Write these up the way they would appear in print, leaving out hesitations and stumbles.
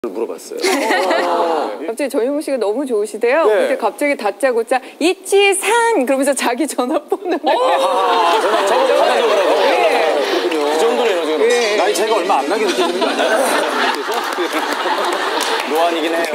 물어봤어요. 갑자기 전현무 씨가 너무 좋으시대요. 네. 근데 갑자기 다짜고짜 이치산 그러면서 자기 전화번호를 저거 받아줘라고. 네. 그 정도네요 지금. 네. 나이 차이가 얼마 안 나게 느껴지는 거 아니야? 그래서 노안이긴 해요.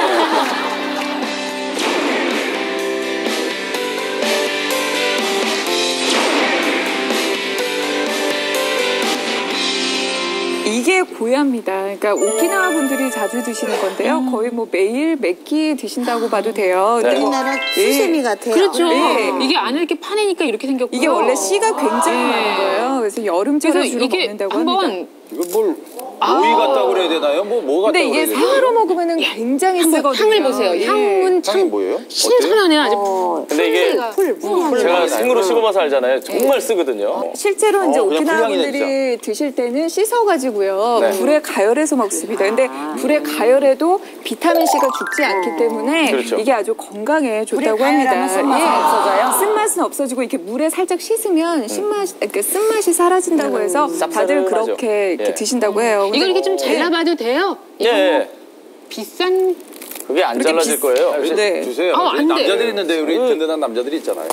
이게 고야입니다. 그러니까 오키나와 분들이 자주 드시는 건데요. 거의 뭐 매일 몇 끼 드신다고 봐도 돼요. 근데 우리나라 수세미 같아요. 그렇죠. 네. 이게 안을 이렇게 파내니까 이렇게 생겼고요. 이게 원래 씨가 굉장히 많은 거예요. 그래서 여름철에 주로 이게 먹는다고 합니다. 한번 이거 뭘 오이 같다고 그래야 되나요? 뭐 같다고 근데 그래야 이게 되나요? 생으로 먹으면 굉장히 한번 쓰거든요. 향을 보세요. 예. 향은 향이 참 뭐예요? 신선하네요. 아주 근데 이게 제가 생으로 씹어봐서 알잖아요. 정말 쓰거든요. 실제로 이제 그냥 오키나와 불향이네, 분들이 드실 때는 씻어가지고요. 네. 불에 가열해서 먹습니다. 근데 불에 가열해도 비타민C가 죽지 않기 때문에 그렇죠. 이게 아주 건강에 좋다고 합니다. 쓴맛은 없어져요? 쓴맛은 없어지고 이렇게 물에 살짝 씻으면 쓴맛이 사라진다고 해서 다들 쌉싸름하죠. 그렇게 이렇게 예. 드신다고 해요. 이걸 이렇게 좀 잘라봐도 돼요? 이거 예. 비싼 그게 안 잘라질 거예요. 네. 주세요. 안 돼. 남자들이 있는데 우리 든든한 남자들이 있잖아요.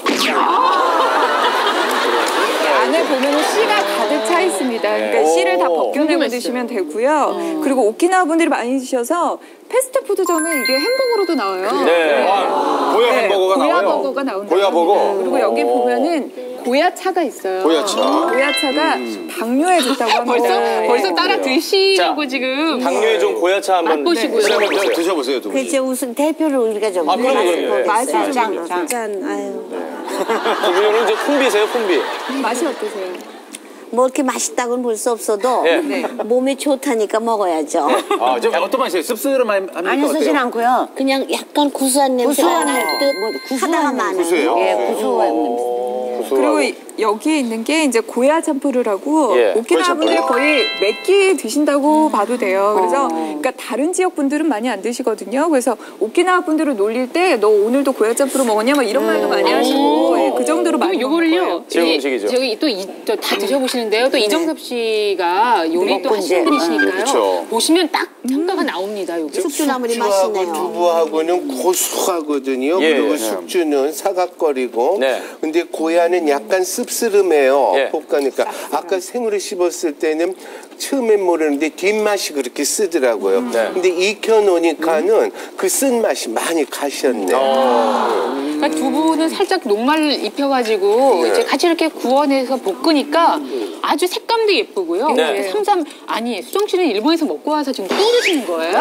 안에 보면 씨가 가득 차 있습니다. 그러니까 씨를 다 벗겨내고 궁금했어요. 드시면 되고요. 그리고 오키나와 분들이 많이 드셔서 패스트푸드점에 이게 햄버거로도 나와요. 네. 고야 햄버거가 나와요. 고야버거가 나온다. 고야버거. 그리고 여기 보면은 고야차가 있어요. 고야차. 고야차가 당뇨에 좋다고 합니다. 벌써 따라 드시려고 자, 지금 당뇨에 좀 고야차 한번 맛보시고요. 그러면 드셔보세요. 드셔보세요 두 분이. 그제 우선 대표를 우리가 좀 그럼요. 짠, 아유. 기분으로는 이제 콤비세요, 콤비. 맛이 어떠세요? 뭐 이렇게 맛있다고는 볼 수 없어도 예. 몸에 좋다니까 먹어야죠. 아, 좀 어떤 맛이에요? 씁쓸합니까? 아니 쓰진 않고요. 그냥 약간 구수한 냄새가 날 듯 하다가 많아요. 구수해요? 예, 네. 구수한 냄새. 그리고 여기에 있는 게 이제 고야 참프루라고 예, 오키나와 분들이 거의 몇 끼 드신다고 봐도 돼요. 그래서 그러니까 다른 지역 분들은 많이 안 드시거든요. 그래서 오키나와 분들을 놀릴 때 너 오늘도 고야 참프루 먹었냐? 막 이런 말도 많이 하시고 예, 그 정도로 많이 그럼 먹는 거예요. 요거를요. 지역 음식이죠. 저기 또 다 드셔보시는데요. 또 이정섭 씨가 요리 또 하시는 분이시니까요. 그렇죠. 보시면 딱 평가가 나옵니다. 여기. 숙주나물이 숙주하고 맛있네요. 두부하고는 고소하거든요. 예, 그리고 예. 숙주는 사각거리고 네. 근데 고야는 약간 씁쓸해요. 예. 볶으니까 아까 생으로 씹었을 때는 처음엔 모르는데 뒷맛이 그렇게 쓰더라고요. 네. 근데 익혀놓으니까는 그 쓴맛이 많이 가셨네요. 그러니까 두부는 살짝 녹말을 입혀가지고 이제 같이 이렇게 구워내서 볶으니까 아주 색감도 예쁘고요. 네. 수정 씨는 일본에서 먹고 와서 지금 또 드시는 거예요?